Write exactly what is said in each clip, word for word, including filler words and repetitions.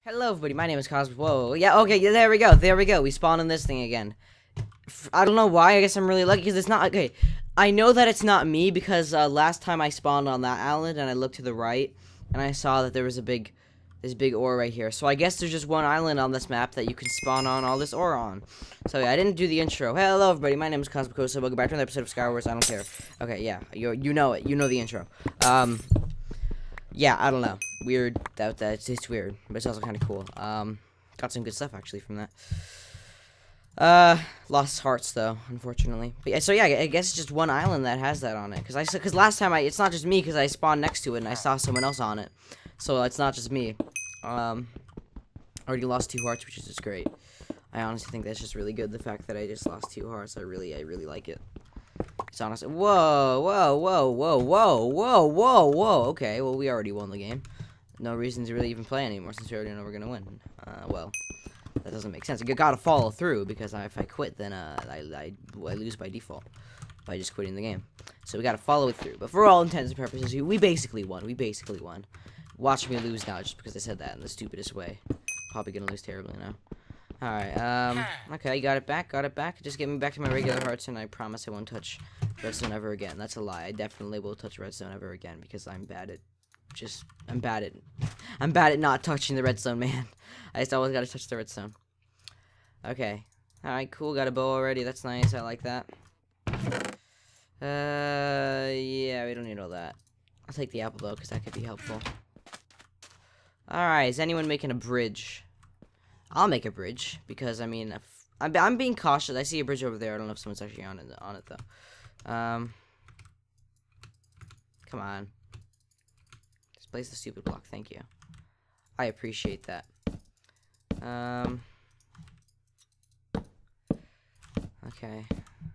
Hello, everybody. My name is Cosmos. Whoa, yeah, okay, yeah, there we go. There we go. We spawned on this thing again. F I don't know why. I guess I'm really lucky because it's not okay. I know that it's not me because uh, last time I spawned on that island and I looked to the right and I saw that there was a big, this big ore right here. So I guess there's just one island on this map that you can spawn on all this ore on. So yeah, I didn't do the intro. Hello, everybody. My name is Kosmicosine. Welcome back to another episode of SkyWars. I don't care. Okay, yeah, you you know it. You know the intro. Um. Yeah, I don't know. Weird. That that's it's weird, but it's also kind of cool. Um, got some good stuff actually from that. Uh, lost hearts though, unfortunately. But yeah, so yeah, I guess it's just one island that has that on it. Cause I cause last time I it's not just me because I spawned next to it and I saw someone else on it, so it's not just me. Um, already lost two hearts, which is just great. I honestly think that's just really good. The fact that I just lost two hearts, I really I really like it. It's honestly, whoa, whoa, whoa, whoa, whoa, whoa, whoa, whoa. Okay, well, we already won the game. No reason to really even play anymore since we already know we're gonna win. Uh, well, that doesn't make sense. You gotta follow through because if I quit, then uh, I, I, I lose by default by just quitting the game. So we gotta follow it through. But for all intents and purposes, we basically won. We basically won. Watch me lose now just because I said that in the stupidest way. Probably gonna lose terribly now. Alright, um, okay, got it back, got it back. Just get me back to my regular hearts, and I promise I won't touch redstone ever again. That's a lie. I definitely will touch redstone ever again, because I'm bad at, just, I'm bad at, I'm bad at not touching the redstone, man. I just always gotta touch the redstone. Okay. Alright, cool, got a bow already, that's nice, I like that. Uh, yeah, we don't need all that. I'll take the apple, though, because that could be helpful. Alright, is anyone making a bridge? I'll make a bridge because I mean, if, I'm I'm being cautious. I see a bridge over there. I don't know if someone's actually on it on it though. Um, come on, just place the stupid block. Thank you. I appreciate that. Um, okay.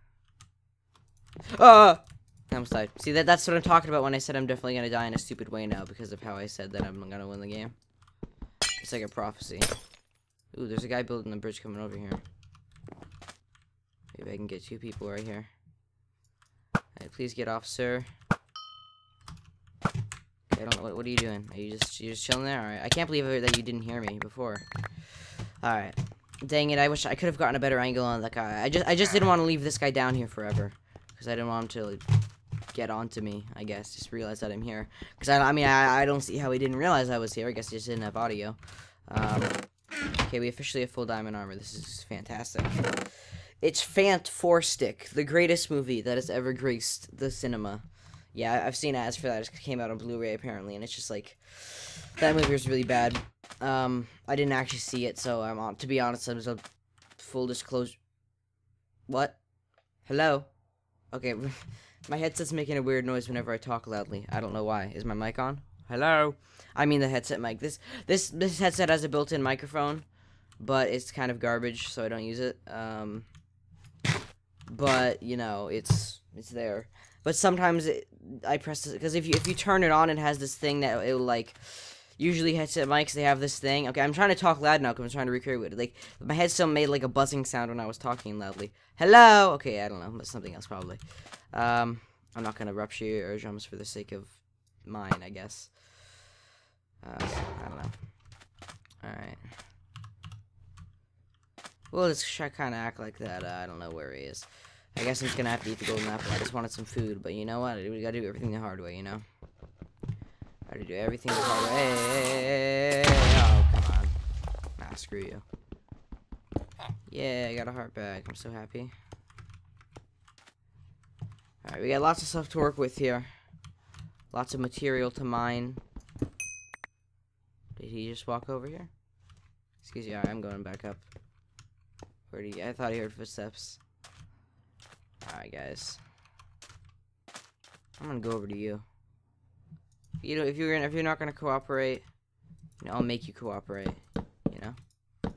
Ah, I almost died. See that that's what I'm talking about when I said I'm definitely gonna die in a stupid way now because of how I said that I'm gonna win the game. It's like a prophecy. Ooh, there's a guy building the bridge coming over here. Maybe I can get two people right here. Hey, please get off, sir. Okay, I don't know. What, what are you doing? Are you just you just chilling there? Alright. I can't believe that you didn't hear me before. Alright. Dang it, I wish I could have gotten a better angle on that guy. I just I just didn't want to leave this guy down here forever. Because I didn't want him to like, get onto me, I guess. Just realize that I'm here. Because I, I mean, I, I don't see how he didn't realize I was here. I guess he just didn't have audio. Um... Okay, we officially have full diamond armor. This is fantastic. It's Fantastic, the greatest movie that has ever graced the cinema. Yeah, I've seen ads for that. It came out on Blu-ray apparently, and it's just like that movie was really bad. Um, I didn't actually see it, so I'm on. To be honest, I'm a full disclosure. What? Hello? Okay, my headset's making a weird noise whenever I talk loudly. I don't know why. Is my mic on? Hello? I mean the headset mic. This this this headset has a built-in microphone, but it's kind of garbage, so I don't use it. Um, but you know, it's it's there. But sometimes it, I press it because if you if you turn it on, it has this thing that it'll like. Usually headset mics they have this thing. Okay, I'm trying to talk loud now because I'm trying to recreate it. Like my headset made like a buzzing sound when I was talking loudly. Hello. Okay, I don't know. That's something else probably. Um, I'm not gonna rupture your eardrums for the sake of mine, I guess. Uh, I don't know. Alright. Well, let's try kind of act like that. Uh, I don't know where he is. I guess I'm just gonna have to eat the golden apple. I just wanted some food, but you know what? We gotta do everything the hard way, you know? Gotta do everything the hard way. Hey, oh, come on. Nah, screw you. Yeah, I got a heart back. I'm so happy. Alright, we got lots of stuff to work with here. Lots of material to mine. Did he just walk over here? Excuse me, I'm going back up. Where did he? I thought he heard footsteps. Alright, guys. I'm gonna go over to you. You know, if you're gonna, if you're not gonna cooperate, you know, I'll make you cooperate. You know.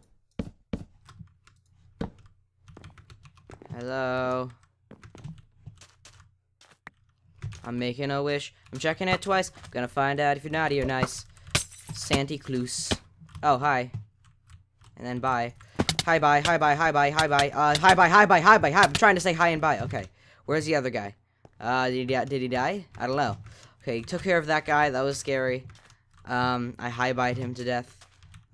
Hello. I'm making a wish. I'm checking it twice. I'm gonna find out if you're naughty or nice. Santa Claus. Oh, hi. And then bye. Hi, bye, hi, bye, hi, bye, hi, bye. Uh, hi, bye, hi, bye, hi, bye, hi. I'm trying to say hi and bye. Okay. Where's the other guy? Uh, did he, did he die? I don't know. Okay, took care of that guy. That was scary. Um, I hi-bye'd him to death.